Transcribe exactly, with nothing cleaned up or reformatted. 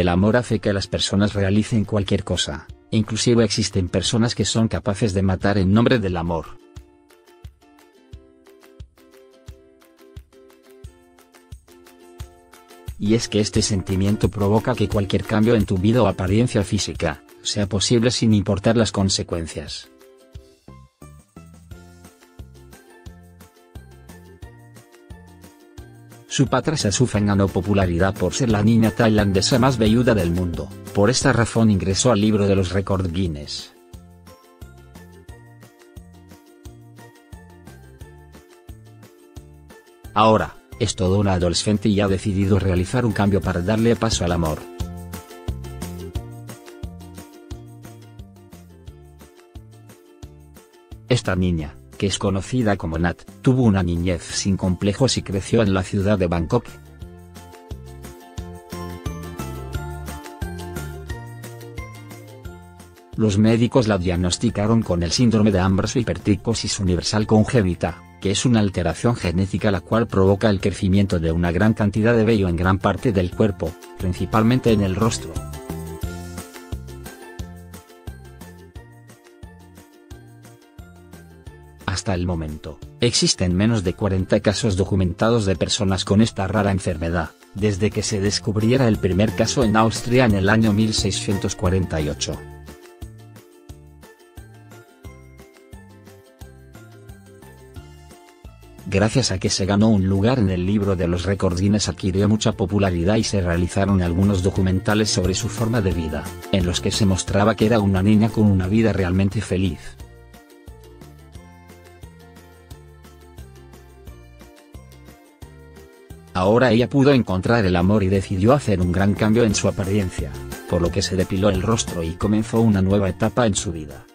El amor hace que las personas realicen cualquier cosa, inclusive existen personas que son capaces de matar en nombre del amor. Y es que este sentimiento provoca que cualquier cambio en tu vida o apariencia física, sea posible sin importar las consecuencias. Supatra Sasufen ganó popularidad por ser la niña tailandesa más velluda del mundo, por esta razón ingresó al libro de los récords Guinness. Ahora, es toda una adolescente y ha decidido realizar un cambio para darle paso al amor. Esta niña, que es conocida como Nat, tuvo una niñez sin complejos y creció en la ciudad de Bangkok. Los médicos la diagnosticaron con el síndrome de Ambras o hipertricosis universal congénita, que es una alteración genética la cual provoca el crecimiento de una gran cantidad de vello en gran parte del cuerpo, principalmente en el rostro. Hasta el momento, existen menos de cuarenta casos documentados de personas con esta rara enfermedad, desde que se descubriera el primer caso en Austria en el año mil seiscientos cuarenta y ocho. Gracias a que se ganó un lugar en el libro de los récords Guinness adquirió mucha popularidad y se realizaron algunos documentales sobre su forma de vida, en los que se mostraba que era una niña con una vida realmente feliz. Ahora ella pudo encontrar el amor y decidió hacer un gran cambio en su apariencia, por lo que se depiló el rostro y comenzó una nueva etapa en su vida.